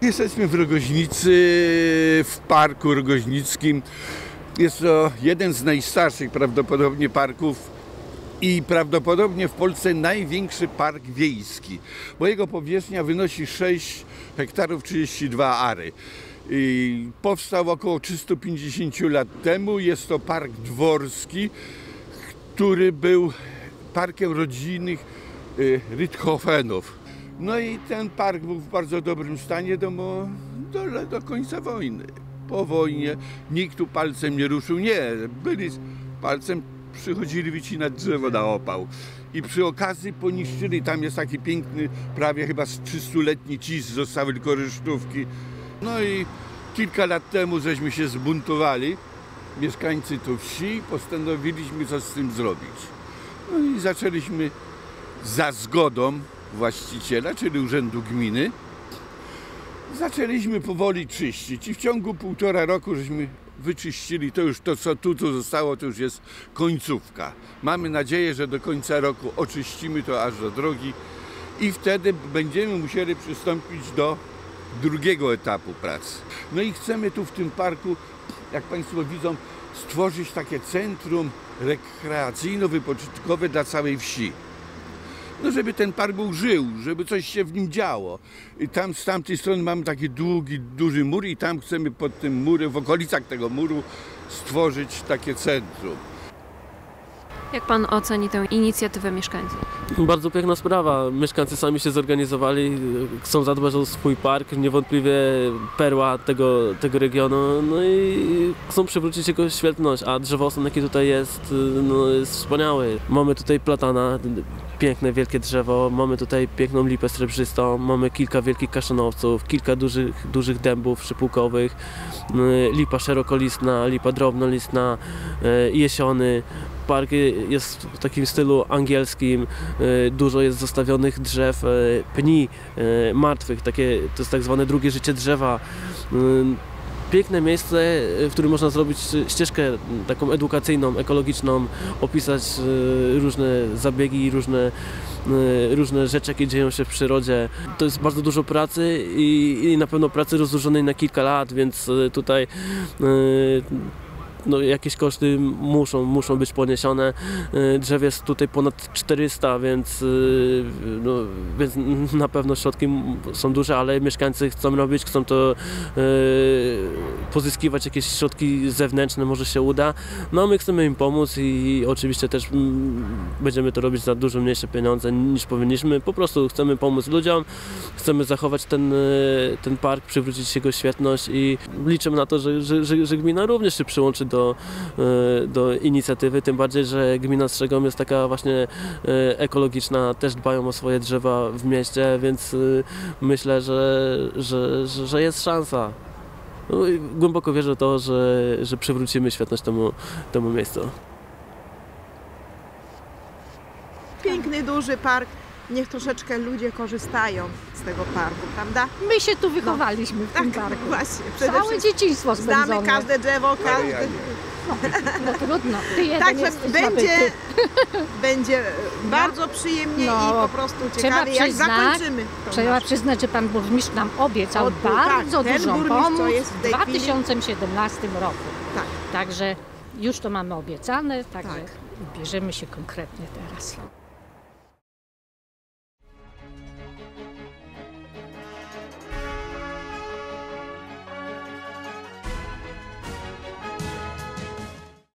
Jesteśmy w Rogoźnicy, w Parku Rogoźnickim. Jest to jeden z najstarszych prawdopodobnie parków i prawdopodobnie w Polsce największy park wiejski, bo jego powierzchnia wynosi 6 hektarów 32 ary. I powstał około 350 lat temu. Jest to park dworski, który był parkiem rodzinnych Richthofenów. No i ten park był w bardzo dobrym stanie do końca wojny. Po wojnie nikt tu palcem nie ruszył. Nie, byli palcem, przychodzili wycinać drzewo na opał. I przy okazji poniszczyli, tam jest taki piękny, prawie chyba 300-letni cis, zostały tylko resztówki. No i kilka lat temu żeśmy się zbuntowali, mieszkańcy tu wsi, postanowiliśmy coś z tym zrobić. No i zaczęliśmy za zgodą właściciela, czyli Urzędu Gminy, zaczęliśmy powoli czyścić i w ciągu 1,5 roku żeśmy wyczyścili. To już to, co tu zostało, to już jest końcówka. Mamy nadzieję, że do końca roku oczyścimy to aż do drogi i wtedy będziemy musieli przystąpić do drugiego etapu pracy. No i chcemy tu w tym parku, jak Państwo widzą, stworzyć takie centrum rekreacyjno-wypoczynkowe dla całej wsi. No, żeby ten park był żył, żeby coś się w nim działo. I tam z tamtej strony mamy taki długi, duży mur i tam chcemy pod tym murem, w okolicach tego muru stworzyć takie centrum. Jak Pan oceni tę inicjatywę mieszkańców? Bardzo piękna sprawa. Mieszkańcy sami się zorganizowali, chcą zadbać o swój park, niewątpliwie perła tego regionu, no i chcą przywrócić jego świetność, a drzewostan, jaki tutaj jest, no jest wspaniały. Mamy tutaj platana, piękne, wielkie drzewo, mamy tutaj piękną lipę srebrzystą, mamy kilka wielkich kaszanowców, kilka dużych dębów szypułkowych, lipa szerokolistna, lipa drobnolistna, jesiony. Park jest w takim stylu angielskim, dużo jest zostawionych drzew, pni martwych, to jest tak zwane drugie życie drzewa. Piękne miejsce, w którym można zrobić ścieżkę taką edukacyjną, ekologiczną, opisać różne zabiegi, różne rzeczy, jakie dzieją się w przyrodzie. To jest bardzo dużo pracy i na pewno pracy rozłożonej na kilka lat, więc tutaj no, jakieś koszty muszą być poniesione. Drzew jest tutaj ponad 400, więc na pewno środki są duże, ale mieszkańcy chcą robić, chcą to pozyskiwać jakieś środki zewnętrzne, może się uda. No my chcemy im pomóc i oczywiście też będziemy to robić za dużo mniejsze pieniądze niż powinniśmy. Po prostu chcemy pomóc ludziom, chcemy zachować ten park, przywrócić jego świetność i liczymy na to, że gmina również się przyłączy do inicjatywy, tym bardziej, że gmina Strzegom jest taka właśnie ekologiczna, też dbają o swoje drzewa w mieście, więc myślę, że jest szansa. No i głęboko wierzę w to, że przywrócimy świetność temu miejscu. Piękny, duży park. Niech troszeczkę ludzie korzystają z tego parku, prawda? My się tu wychowaliśmy w tym Tak, parku. właśnie. Całe dzieciństwo spędzone. Znamy każde drzewo, każdy... No trudno. Ty jeden Także jesteś będzie bardzo przyjemnie No, i po prostu ciekawie, jak zakończymy. Trzeba przyznać, że pan burmistrz nam obiecał bardzo ten dużą burmistrz, pomoc co jest w w tej chwili- 2017 roku. Tak. Także już to mamy obiecane, także Tak. bierzemy się konkretnie teraz.